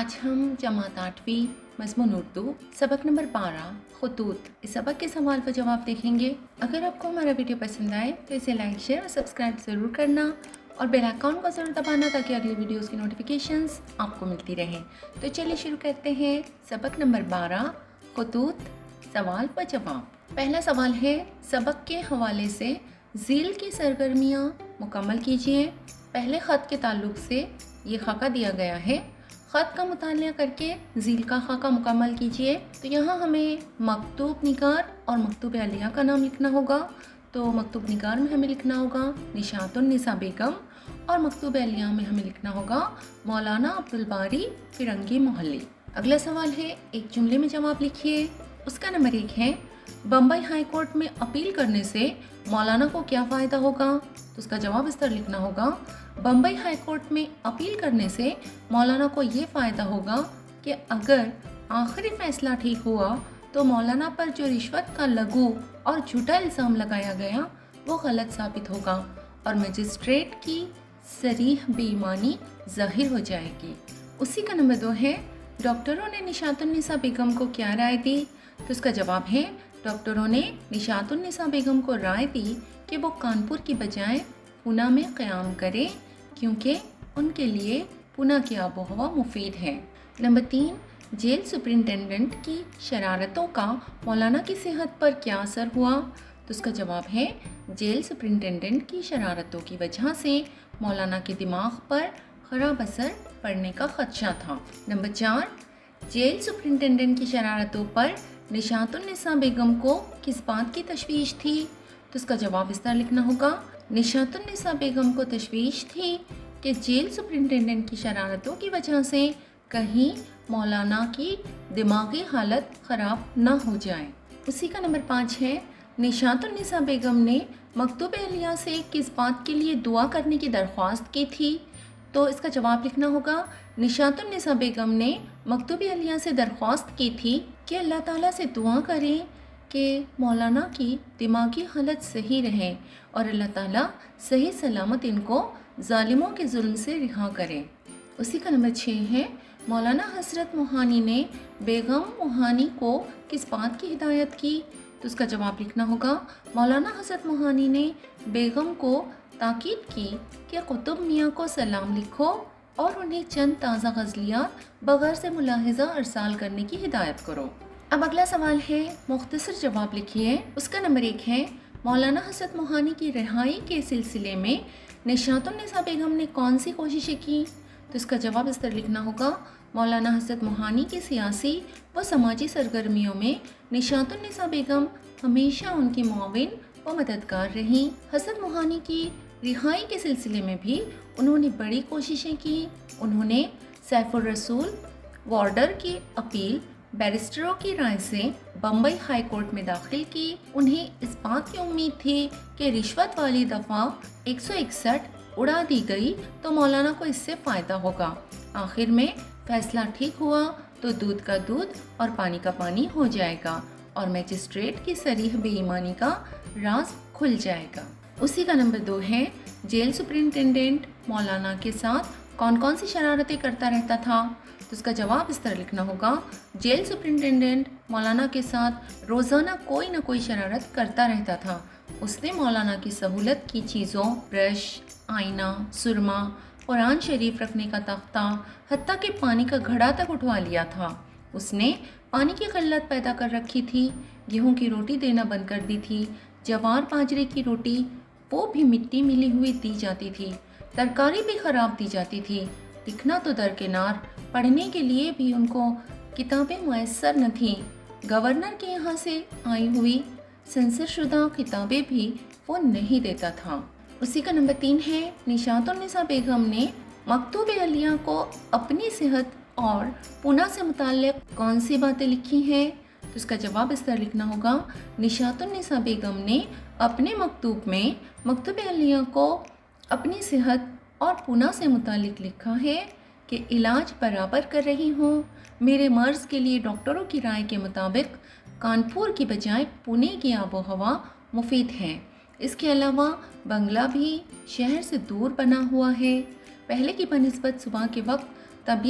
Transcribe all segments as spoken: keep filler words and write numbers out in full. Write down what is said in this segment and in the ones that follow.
आज हम जमात आठवीं मज़मून उर्दू सबक नंबर बारह खुतूत इस सबक के सवाल पर जवाब देखेंगे। अगर आपको हमारा वीडियो पसंद आए तो इसे लाइक शेयर और सब्सक्राइब ज़रूर करना और बेल आइकॉन को ज़रूर दबाना ताकि अगली वीडियोस की नोटिफिकेशंस आपको मिलती रहें। तो चलिए शुरू करते हैं। सबक नंबर बारह खुतूत सवाल पर जवाब। पहला सवाल है, सबक के हवाले से झील की सरगर्मियाँ मुकम्मल कीजिए। पहले ख़त के ताल्लुक़ से ये खाका दिया गया है, ख़त का मुतालिया करके झील का खाका मुकम्मल कीजिए। तो यहाँ हमें मकतूब निगार और मकतूब अलिया का नाम लिखना होगा। तो मकतूब निगार में हमें लिखना होगा निशातुन निसा बेगम और मकतूब अलिया में हमें लिखना होगा मौलाना अब्दुल बारी फिरंगी मोहल्ली। अगला सवाल है, एक जुमले में जवाब लिखिए। उसका नंबर एक है, बम्बई हाई कोर्ट में अपील करने से मौलाना को क्या फ़ायदा होगा। तो उसका जवाब इस तरह लिखना होगा, बम्बई हाई कोर्ट में अपील करने से मौलाना को ये फ़ायदा होगा कि अगर आखिरी फ़ैसला ठीक हुआ तो मौलाना पर जो रिश्वत का लघु और झूठा इल्ज़ाम लगाया गया वो गलत साबित होगा और मजिस्ट्रेट की सरीह बेईमानी ज़ाहिर हो जाएगी। उसी का नंबर दो है, डॉक्टरों ने निशातुन्निसा बेगम को क्या राय दी। तो उसका जवाब है, डॉक्टरों ने निशातुन्निसा बेगम को राय दी कि वो कानपुर की बजाय पूना में क़याम करें क्योंकि उनके लिए पूना की आबो हवा मुफीद है। नंबर तीन, जेल सुपरिटेंडेंट की शरारतों का मौलाना की सेहत पर क्या असर हुआ। तो उसका जवाब है, जेल सुपरिटेंडेंट की शरारतों की वजह से मौलाना के दिमाग पर ख़राब असर पड़ने का ख़दशा था। नंबर चार, जेल सुपरिटेंडेंट की शरारतों पर निशातुन्निसा बेगम को किस बात की तशवीश थी। तो उसका जवाब इस तरह लिखना होगा, निशातुन्निसा बेगम को तशवीश थी कि जेल सुपरिटेंडेंट की शरारतों की वजह से कहीं मौलाना की दिमागी हालत ख़राब ना हो जाए। उसी का नंबर पाँच है, निशातुन्निसा बेगम ने मकतूब अलिया से किस बात के लिए दुआ करने की दरख्वास्त की थी। तो इसका जवाब लिखना होगा, निशातुन्निसा बेगम ने मकतूब अलिया से दरख्वास्त की थी कि अल्लाह ताला से दुआ करें कि मौलाना की दिमागी हालत सही रहे और अल्लाह ताला सही सलामत इनको ज़ालिमों के जुल्म से रिहा करें। उसी का नंबर छः है, मौलाना हज़रत मोहानी ने बेगम मोहानी को किस बात की हिदायत की। तो उसका जवाब लिखना होगा, मौलाना हज़रत मोहानी ने बेगम को ताकीद की कि कुतुब मियाँ को सलाम लिखो और उन्हें चंद ताज़ा गज़लियाँ बगैर से मुलाहिज़ा अरसाल करने की हिदायत करो। अब अगला सवाल है, मुख्तसर जवाब लिखिए। उसका नंबर एक है, मौलाना हज़रत मोहानी की रिहाई के सिलसिले में निशातुन्निसा बेगम ने कौन सी कोशिशें की। तो इसका जवाब इस तरह लिखना होगा, मौलाना हज़रत मोहानी की सियासी व समाजी सरगर्मियों में निशातुन्निसा बेगम हमेशा उनकी मुआविन व मददगार रहीं। हज़रत मोहानी की रिहाई के सिलसिले में भी उन्होंने बड़ी कोशिशें की। उन्होंने सैफुर रसूल वार्डर की अपील बैरिस्टरों की राय से बम्बई हाई कोर्ट में दाखिल की। उन्हें इस बात की उम्मीद थी कि रिश्वत वाली दफ़ा एक सौ इकसठ उड़ा दी गई तो मौलाना को इससे फ़ायदा होगा। आखिर में फ़ैसला ठीक हुआ तो दूध का दूध और पानी का पानी हो जाएगा और मजिस्ट्रेट की सरीह बेईमानी का राज खुल जाएगा। उसी का नंबर दो है, जेल सुपरिटेंडेंट मौलाना के साथ कौन कौन सी शरारतें करता रहता था। तो उसका जवाब इस तरह लिखना होगा, जेल सुपरिटेंडेंट मौलाना के साथ रोज़ाना कोई ना कोई शरारत करता रहता था। उसने मौलाना की सहूलत की चीज़ों ब्रश, आईना, सुरमा, कुरान शरीफ रखने का तख्ता, हत्ता कि पानी का घड़ा तक उठवा लिया था। उसने पानी की किल्लत पैदा कर रखी थी, गेहूं की रोटी देना बंद कर दी थी, जवार बाजरे की रोटी वो भी मिट्टी मिली हुई दी जाती थी, तरकारी भी ख़राब दी जाती थी। लिखना तो दरकिनार, पढ़ने के लिए भी उनको किताबें मुयस्सर न थीं। गवर्नर के यहाँ से आई हुई सेंसरशुदा किताबें भी वो नहीं देता था। उसी का नंबर तीन है, निशातुन्निसा बेगम ने मकतूब अलिया को अपनी सेहत और पूना से मुताल्लिक़ कौन सी बातें लिखी हैं। तो उसका जवाब इस तरह लिखना होगा, निशातुन्निसा बेगम ने अपने मकतूब में मकतूब अलिया को अपनी सेहत और पूना से मुताल्लिक़ लिखा है कि इलाज बराबर कर रही हूँ। मेरे मर्ज़ के लिए डॉक्टरों की राय के मुताबिक कानपुर की बजाय पुणे की आबो हवा मुफीद है। इसके अलावा बंगला भी शहर से दूर बना हुआ है। पहले की बनिस्बत सुबह के वक्त तबीयत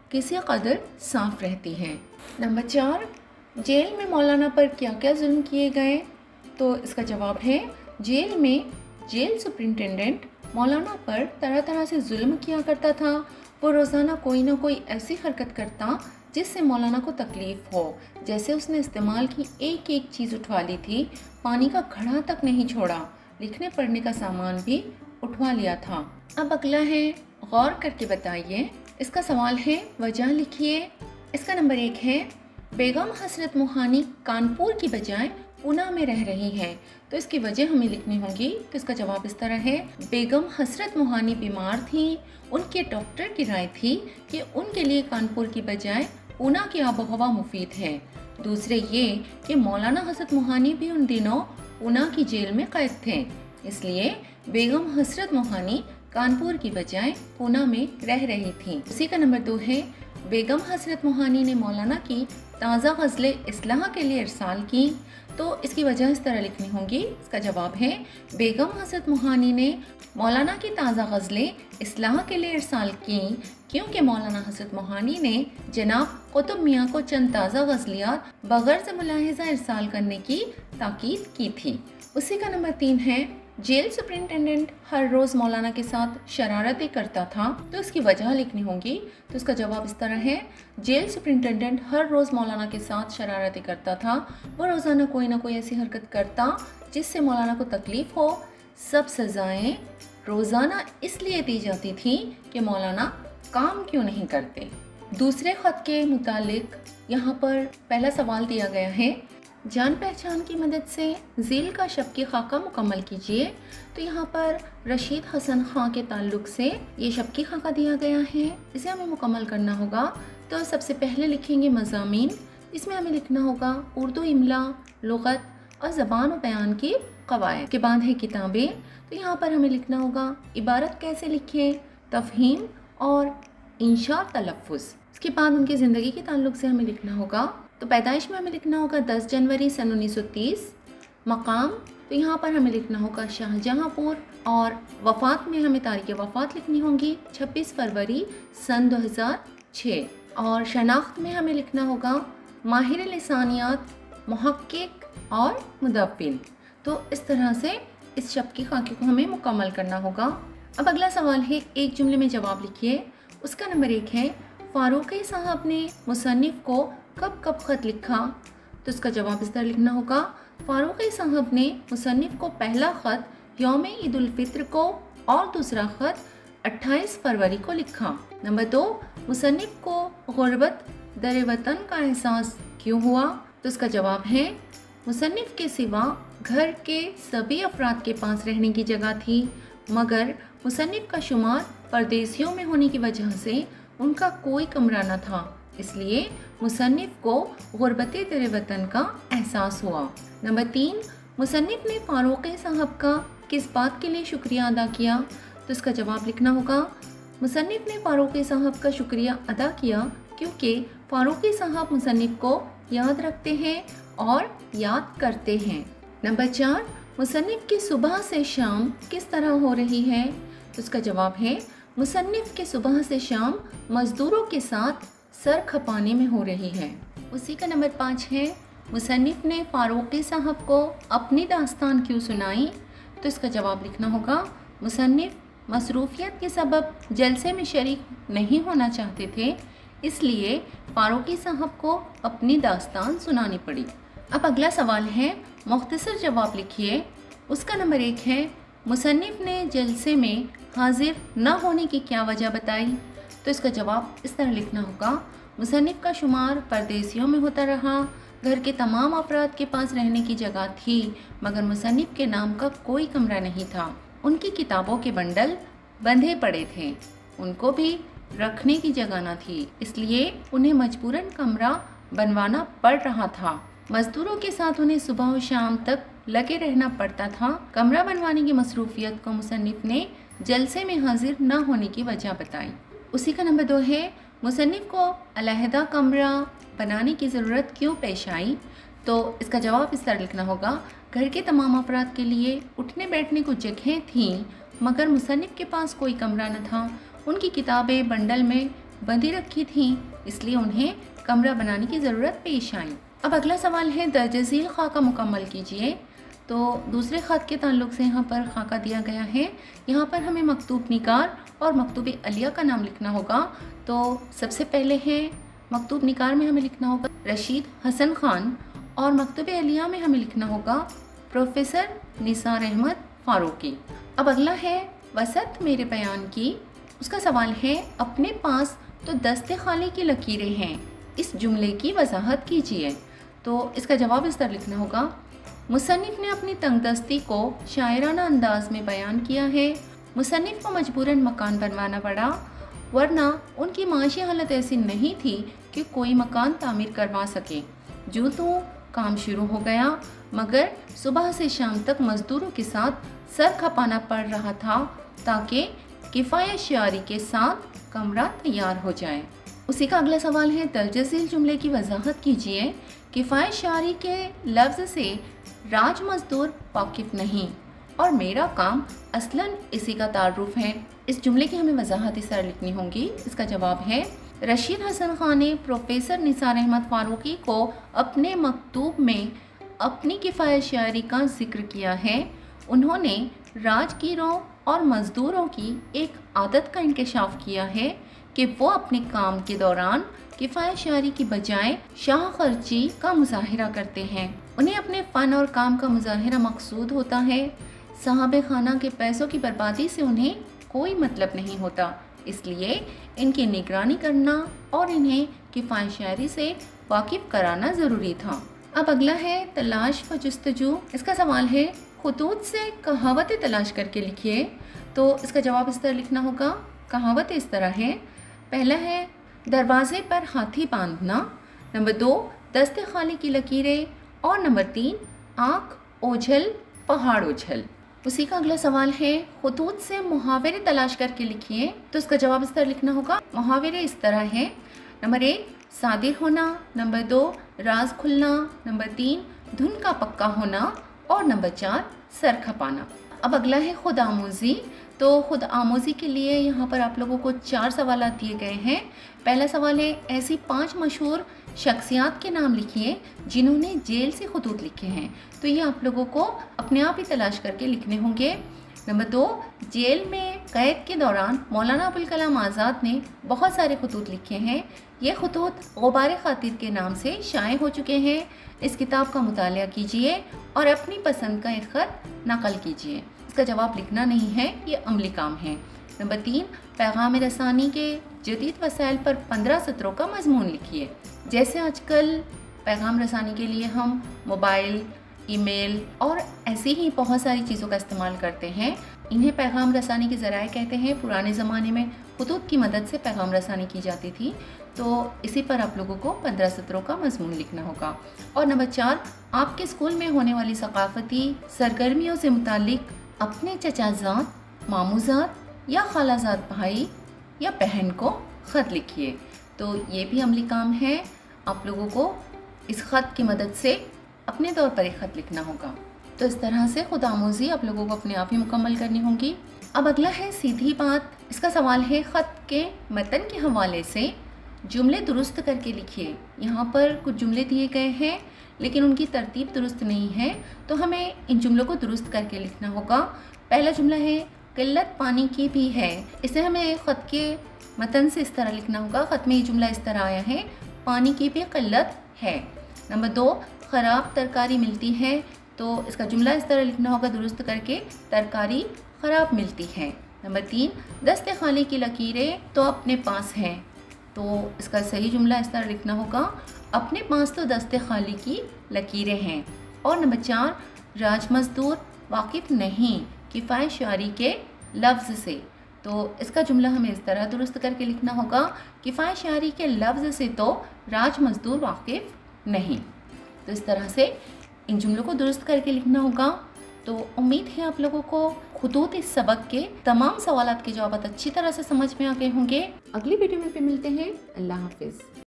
किसी कदर साफ रहती हैं। नंबर चार, जेल में मौलाना पर क्या क्या जुल्म किए गए? तो इसका जवाब है जेल में जेल सुपरिटेंडेंट मौलाना पर तरह तरह से जुल्म किया करता था। वो रोज़ाना कोई ना कोई ऐसी हरकत करता जिससे मौलाना को तकलीफ़ हो। जैसे उसने इस्तेमाल की एक एक चीज़ उठवा ली थी, पानी का घड़ा तक नहीं छोड़ा, लिखने पढ़ने का सामान भी उठवा लिया था। अब अगला है, गौर करके बताइए। इसका सवाल है वजह लिखिए। इसका नंबर एक है, बेगम हसरत मोहानी कानपुर की बजाय पूना में रह रही हैं, तो इसकी वजह हमें लिखनी होगी। तो इसका जवाब इस तरह है, बेगम हसरत मोहानी बीमार थी, उनके डॉक्टर की राय थी कि उनके लिए कानपुर की बजाय पूना की आबो हवा मुफीद है। दूसरे ये कि मौलाना हसरत मोहानी भी उन दिनों पूना की जेल में कैद थे, इसलिए बेगम हसरत मोहानी कानपुर की बजाय पूना में रह रही थी। उसी का नंबर दो है, बेगम हसरत मोहानी ने मौलाना की ताज़ा गज़लें इस्लाह के लिए इरसाल की, तो इसकी वजह इस तरह लिखनी होगी। इसका जवाब है, बेगम हसरत मोहानी ने मौलाना की ताज़ा गज़लें इस्लाह के लिए इरसाल की क्योंकि मौलाना हसरत मोहानी ने जनाब कुतुब मियाँ को चंद ताज़ा गज़लियात बग़र्ज़ से मुलाहिज़ा इरसाल करने की ताकीद की थी। उसी का नंबर तीन है, जेल सुपरिटेंडेंट हर रोज़ मौलाना के साथ शरारतें करता था, तो इसकी वजह लिखनी होगी। तो इसका जवाब इस तरह है, जेल सुपरिटेंडेंट हर रोज़ मौलाना के साथ शरारतें करता था। वो रोज़ाना कोई ना कोई ऐसी हरकत करता जिससे मौलाना को तकलीफ़ हो। सब सज़ाएं रोज़ाना इसलिए दी जाती थी कि मौलाना काम क्यों नहीं करते। दूसरे ख़त के मुतालिक यहाँ पर पहला सवाल दिया गया है, जान पहचान की मदद से झील का शबकी खाका मुकम्मल कीजिए। तो यहाँ पर रशीद हसन खां के ताल्लुक से ये शबकी खाका दिया गया है, इसे हमें मुकम्मल करना होगा। तो सबसे पहले लिखेंगे मज़ामीन, इसमें हमें लिखना होगा उर्दू इमला, लुग़त और ज़बान और बयान की क़वाइद। के बाद है किताबें, तो यहाँ पर हमें लिखना होगा इबारत कैसे लिखें, तफ़हीम और इंशा तलफ़्फ़ुज़। इसके बाद उनकी ज़िंदगी के ताल्लुक से हमें लिखना होगा, तो पैदाइश में हमें लिखना होगा दस जनवरी सन उन्नीस सौ तीस। मकाम, तो यहाँ पर हमें लिखना होगा शाहजहाँपुर, और वफ़ात में हमें तारीख़ वफ़ात लिखनी होगी छब्बीस फरवरी सन दो हज़ार छः। और शनाख्त में हमें लिखना होगा माहिर लिसानियात, मुहक्किक और मुदव्विन। तो इस तरह से इस शबकी खाके को हमें मुकम्मल करना होगा। अब अगला सवाल है, एक जुमले में जवाब लिखिए। उसका नंबर एक है, फ़ारूक़ी साहब ने मुसन्निफ़ को कब कब ख़त लिखा? तो इसका जवाब इस तरह लिखना होगा, फ़ारूक़ी साहब ने मुसन्निफ़ को पहला ख़त यौम ईद उल फ़ित्र को और दूसरा ख़त अट्ठाईस फरवरी को लिखा। नंबर दो, मुसन्निफ़ को ग़ुरबत दर वतन का एहसास क्यों हुआ? तो इसका जवाब है, मुसन्निफ़ के सिवा घर के सभी अफराद के पास रहने की जगह थी, मगर मुसन्निफ़ का शुमार परदेसियों में होने की वजह से उनका कोई कमरा न था, इसलिए मुसन्निफ़ को ग़ुरबत दर वतन का एहसास हुआ। नंबर तीन, मुसन्निफ़ ने फ़ारूक़ी साहब का किस बात के लिए शुक्रिया अदा किया? तो इसका जवाब लिखना होगा, मुसन्निफ़ ने फ़ारूक़ी साहब का शुक्रिया अदा किया क्योंकि फ़ारूक़ी साहब मुसन्निफ़ को याद रखते हैं और याद करते हैं। नंबर चार, मुसन्निफ़ की सुबह से शाम किस तरह हो रही है? तो इसका जवाब है, मुसन्निफ़ के सुबह से शाम मज़दूरों के साथ सर खपाने में हो रही है। उसी का नंबर पाँच है, मुसन्निफ़ ने फ़ारूक़ी साहब को अपनी दास्तान क्यों सुनाई? तो इसका जवाब लिखना होगा, मुसन्निफ़ मसरूफ़ियत के सबब जलसे में शरीक नहीं होना चाहते थे, इसलिए फ़ारूक़ी साहब को अपनी दास्तान सुनानी पड़ी। अब अगला सवाल है, मुख्तसर जवाब लिखिए। उसका नंबर एक है, मुसन्निफ़ ने जलसे में हाजिर न होने की क्या वजह बताई? तो इसका जवाब इस तरह लिखना होगा, मुसन्निफ़ का शुमार परदेसियों में होता रहा, घर के तमाम अफराद के पास रहने की जगह थी, मगर मुसन्निफ़ के नाम का कोई कमरा नहीं था। उनकी किताबों के बंडल बंधे पड़े थे, उनको भी रखने की जगह न थी, इसलिए उन्हें मजबूरन कमरा बनवाना पड़ रहा था। मज़दूरों के साथ उन्हें सुबह और शाम तक लगे रहना पड़ता था। कमरा बनवाने की मसरूफ़ियत को मुसन्निफ़ ने जलसे में हाजिर न होने की वजह बताई। उसी का नंबर दो है, मुसन्निफ़ को अलहदा कमरा बनाने की ज़रूरत क्यों पेश आई? तो इसका जवाब इस तरह लिखना होगा, घर के तमाम अफराद के लिए उठने बैठने को जगह थीं, मगर मुसन्निफ़ के पास कोई कमरा न था। उनकी किताबें बंडल में बंधी रखी थीं, इसलिए उन्हें कमरा बनाने की ज़रूरत पेश आई। अब अगला सवाल है दर्ज झील खाका मुकम्मल कीजिए। तो दूसरे ख़त के ताल्लुक़ से यहाँ पर खाका दिया गया है। यहाँ पर हमें मकतूब निगार और मकतूब अलिया का नाम लिखना होगा। तो सबसे पहले है मकतूब निगार में हमें लिखना होगा रशीद हसन खान और मकतूब अलिया में हमें लिखना होगा प्रोफेसर निसार अहमद फारूकी। अब अगला है वसत मेरे बयान की। उसका सवाल है अपने पास तो दस्ते खाली की लकीरें हैं, इस जुमले की वजाहत कीजिए। तो इसका जवाब इस तरह लिखना होगा मुसन्निफ़ ने अपनी तंगदस्ती को शायराना अंदाज में बयान किया है। मुसन्निफ़ को मजबूरन मकान बनवाना पड़ा, वरना उनकी माशी हालत ऐसी नहीं थी कि कोई मकान तामीर करवा सके। जो तो काम शुरू हो गया, मगर सुबह से शाम तक मज़दूरों के साथ सर खपाना पड़ रहा था ताकि किफ़ायत शारी के साथ कमरा तैयार हो जाए। उसी का अगला सवाल है दर्ज झील जुमले की वजाहत कीजिए। किफ़ायत शारी के लफ्ज़ से राज मज़दूर वाकिफ़ नहीं और मेरा काम असलन इसी का तारुफ है। इस जुमले की हमें वजाहत इस तरह लिखनी होगी। इसका जवाब है रशीद हसन खान ने प्रोफेसर निसार अहमद फारूकी को अपने मकतूब में अपनी किफ़ायत शायरी का जिक्र किया है। उन्होंने राजगीरों और मज़दूरों की एक आदत का इंकशाफ किया है कि वो अपने काम के दौरान किफ़ायत शायरी की बजाय शाह खर्ची का मुजाहिरा करते हैं। उन्हें अपने फ़न और काम का मुजाहिरा मकसूद होता है। साहब खाना के पैसों की बर्बादी से उन्हें कोई मतलब नहीं होता, इसलिए इनकी निगरानी करना और इन्हें किफ़ायत शायरी से वाकिफ़ कराना ज़रूरी था। अब अगला है तलाश व जुस्तजू। इसका सवाल है खुतूत से कहावतें तलाश करके लिखिए। तो इसका जवाब इस तरह लिखना होगा। कहावतें इस तरह है। पहला है दरवाजे पर हाथी बांधना, नंबर दो दस्ते खाली की लकीरें और नंबर तीन आँख ओझल पहाड़ ओझल। उसी का अगला सवाल है खुतूत से मुहावरे तलाश करके लिखिए। तो इसका जवाब इस तरह लिखना होगा। मुहावरे इस तरह है। नंबर एक सादिर होना, नंबर दो राज खुलना, नंबर तीन धुन का पक्का होना और नंबर चार सर खपाना। अब अगला है खुद आमोज़ी। तो खुद आमोज़ी के लिए यहाँ पर आप लोगों को चार सवाल दिए गए हैं। पहला सवाल है ऐसी पांच मशहूर शख्सियात के नाम लिखिए जिन्होंने जेल से खुतूत लिखे हैं। तो ये आप लोगों को अपने आप ही तलाश करके लिखने होंगे। नंबर दो जेल में कैद के दौरान मौलाना अबुल कलाम आज़ाद ने बहुत सारे खुतूत लिखे हैं। ये खुतूत गुबार खातिर के नाम से शाये हो चुके हैं। इस किताब का मुतालिया कीजिए और अपनी पसंद का एक ख़त नकल कीजिए। इसका जवाब लिखना नहीं है, ये अमली काम है। नंबर तीन पैगाम रसानी के जदीद वसाइल पर पंद्रह सत्रों का मजमून लिखिए। जैसे आजकल पैगाम रसानी के लिए हम मोबाइल, ईमेल और ऐसी ही बहुत सारी चीज़ों का इस्तेमाल करते हैं, इन्हें पैगाम रसानी के ज़राए कहते हैं। पुराने ज़माने में खुतूत की मदद से पैगाम रसानी की जाती थी। तो इसी पर आप लोगों को पंद्रह सत्रों का मजमून लिखना होगा। और नंबर चार आपके स्कूल में होने वाली सकाफ़ती सरगर्मियों से मुतालिक अपने चचाजात, मामूजात या खालाजात भाई या बहन को ख़त लिखिए। तो ये भी अमली काम है। आप लोगों को इस ख़त की मदद से अपने तौर पर एक ख़त लिखना होगा। तो इस तरह से खुद आमोज़ी आप लोगों को अपने आप ही मुकम्मल करनी होगी। अब अगला है सीधी बात। इसका सवाल है ख़त के मतन के हवाले से जुमले दुरुस्त करके लिखिए। यहाँ पर कुछ जुमले दिए गए हैं लेकिन उनकी तरतीब दुरुस्त नहीं है, तो हमें इन जुमलों को दुरुस्त करके लिखना होगा। पहला जुमला है किल्लत पानी की भी है। इसे हमें ख़त के मतन से इस तरह लिखना होगा। ख़त में ये जुमला इस तरह आया है पानी की भी किल्लत है। नंबर दो ख़राब तरकारी मिलती है। तो इसका जुमला इस तरह लिखना होगा दुरुस्त करके तरकारी ख़राब मिलती है। नंबर तीन दस्ते खाली की लकीरें तो अपने पास हैं। तो इसका सही जुमला इस तरह लिखना होगा अपने पास तो दस्ते खाली की लकीरें हैं। और नंबर चार राज मज़दूर वाकिफ़ नहीं किफ़ायत शायरी के लफ्ज़ से। तो इसका जुमला हमें इस तरह दुरुस्त करके लिखना होगा किफ़ायत शायरी के लफ्ज़ से तो राज मज़दूर वाकिफ़ नहीं। तो इस तरह से इन जुमलों को दुरुस्त करके लिखना होगा। तो उम्मीद है आप लोगों को खुतूत इस सबक के तमाम सवालात के जवाब अच्छी तरह से समझ में आ गए होंगे। अगली वीडियो में फिर मिलते हैं। अल्लाह हाफिज़।